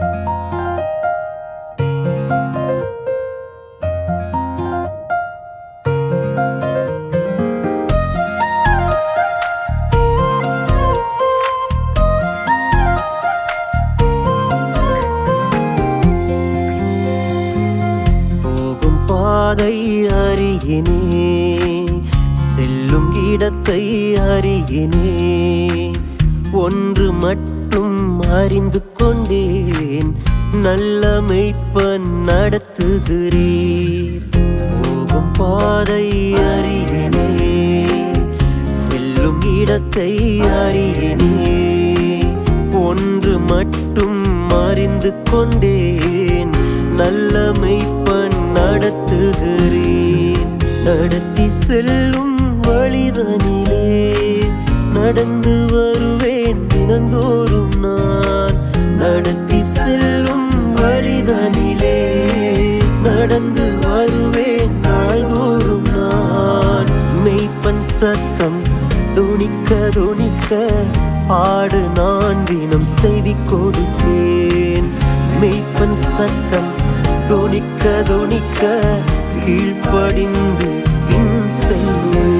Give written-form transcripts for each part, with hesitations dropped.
பாதை அறியினே, செல்லும் இடத்தை அறியினே, ஒன்று மட்டும் அறிந்து கொண்டேன், நல்ல மெய்ப்பன் நடத்துகிறீர். போகும் பாதை அறியினே, செல்லும் இடத்தை அறியினே, ஒன்று மட்டும் அறிந்து கொண்டேன், நல்ல மெய்ப்பன் நடத்துகிறேன். நடத்தி செல்லும் வழிதனிலே நடந்து வருவேன் தினந்தோறும் நான். நடத்தி செல்லும் வழிதனிலே நடந்து வருவேன் நாள்தோறும் நான். மெய்ப்பன் சத்தம் துணிக்க துணிக்க ஆடு நான் தினம் செவி கொடுப்பேன். மெய்ப்பன் சத்தம் துணிக்க துணிக்க கீழ்ப்படிந்து பின் செல்வேன்.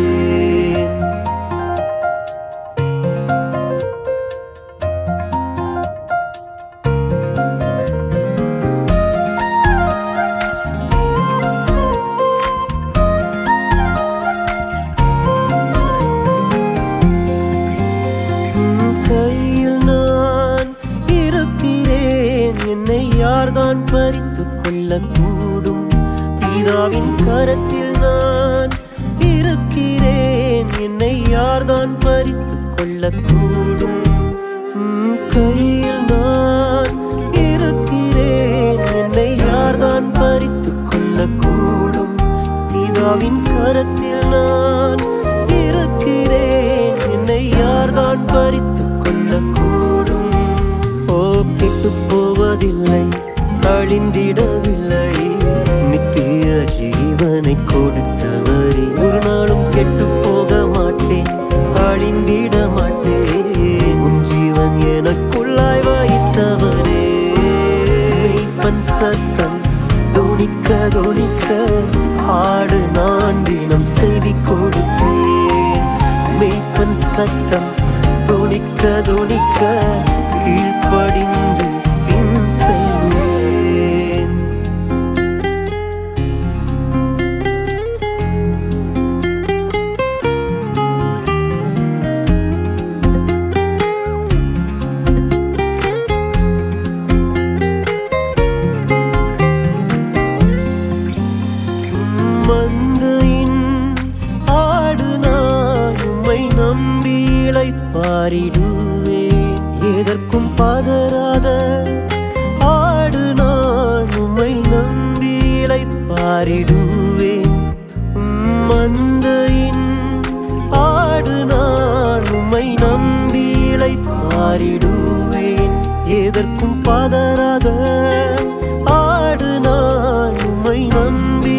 கையில் நான் இருக்கிறேன், என்னை யார்தான் பறித்து கொள்ளக்கூடும்? பிதாவின் கரத்தில் நான் இருக்கிறேன், என்னை யார்தான் பறித்து கொள்ளக்கூடும்? கையில் நான் இருக்கிறேன், என்னை யார்தான் பறித்து கொள்ளக்கூடும்? பிதாவின் கரத்தில் நான் இருக்கிறேன், என்னை யார்தான் பறித்து கொள்ளக்கூடும்? ஓ, கெட்டு போவதில்லை, அழிந்திடவில்லை, நித்திய ஜீவனை கொடுத்தவரே. ஒரு நாளும் கெட்டு போக மாட்டேன், அழிந்திட மாட்டேன், உன் ஜீவன் எனக்குள்ளாய் வைத்தவரே. மெய்ப்பன் சத்தம் துணிக்க துணிக்க ஆடு நான் தினம் செவி கொடுப்பேன். மெய்ப்பன் சத்தம் துணிக்க துணிக்க கீழ்ப்படிந்து பின் செல்வேன். மந்தையின் ஆடு நான் உம்மை நம்பி இளைப்பாறிடுவேன். எதற்கும் பதறாத ஆடு நான் உம்மை நம்பி இளைப்பாறிடுவேன். மந்தையின் ஆடு நான் உம்மை நம்பி இளைப்பாறிடுவேன். எதற்கும் பதறாத ஆடு நான் உம்மை நம்பி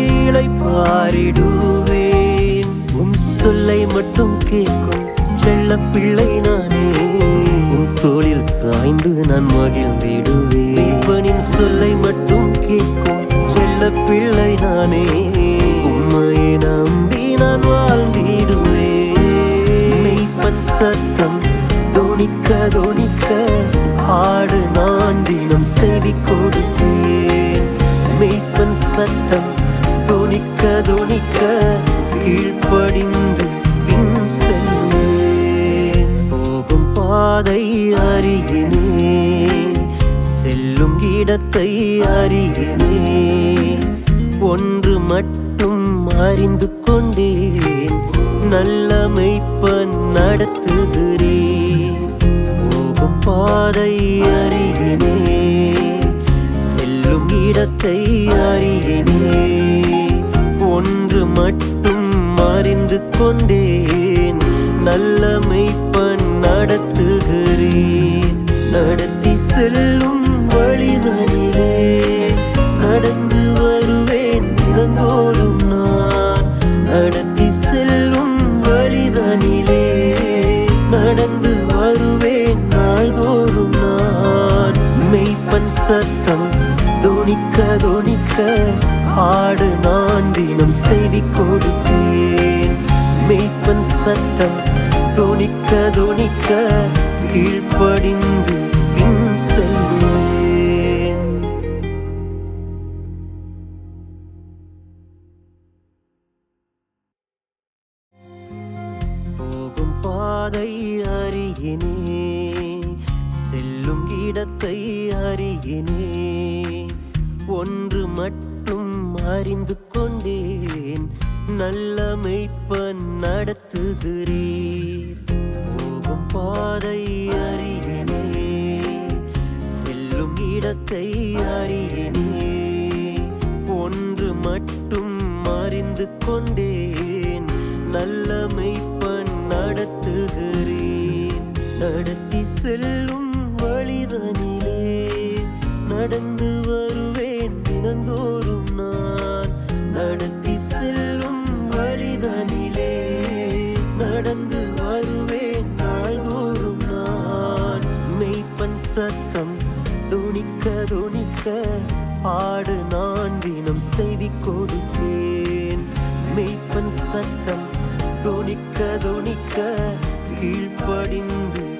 இளைப்பாறிடுவேன். உம் சொல்லை மட்டும் கேட்கும் செல்ல பிள்ளை நானே, உன் தோளில் சாய்ந்து நான் மகிழ்ந்திடுவேன். மெய்ப்பனின் சொல்லை மட்டும் கேட்கும் செல்ல பிள்ளை நானே, உம்மையை நம்பி நான் வாழ்ந்திடுவேன். மெய்ப்பன் சத்தம் துணிக்க துணிக்க ஆடு நான் தினம் செவி கொடுப்பேன். மெய்ப்பன் சத்தம் துணிக்க துணிக்க கீழ்ப்படிந்து பின் செல்வேன். போகும் பாதை அறியினே, செல்லும் இடத்தை அறியினே, ஒன்று மட்டும் அறிந்து கொண்டேன், நல்ல மெய்ப்பன் நடத்துகிறேன். போகும் பாதை அறியினே, செல்லும் இடத்தை அறியினே, ஒன்று மட்டும் அறிந்து கொண்டேன், நல்ல மெய்ப்பன் நடத்துகிறேன். நடத்தி செல்லும் வழிதனிலே நடந்து வருவேன் தினந்தோறும் நான். நடத்தி செல்லும் வழிதனிலே நடந்து வருவேன் நாள்தோறும் நான். மெய்ப்பன் சத்தம் தொனிக்க தொனிக்க ஆடு நான் தினம் செவி கொடுப்பேன். மெய்ப்பன் சத்தம் தொனிக்க தொனிக்க கீழ்ப்படிந்து பின் செல்வேன். போகும் பாதை அறியினே, செல்லும் இடத்தை அறியினே, ஒன்று மட்டும் அறிந்து கொண்டேன், நல்ல மெய்ப்பன் நடத்துகிறீர். போகும் பாதை அறியினே, செல்லும் இடத்தை அறியினே, ஒன்று மட்டும் அறிந்து கொண்டேன், நல்ல மெய்ப்பன் நடத்துகிறேன். நடத்தி செல்லும் வழிதனிலே நடந்து வருவேன் தினந்தோறும் நான். நடத்தி செல்லும் வழிதனிலே நடந்து வருவேன் நாள்தோறும் நான். மெய்ப்பன் சத்தம் தொனிக்க தொனிக்க ஆடு நான் தினம் செவி கொடுப்பேன். மெய்ப்பன் சத்தம் தொனிக்க தொனிக்க கீழ்ப்படிந்து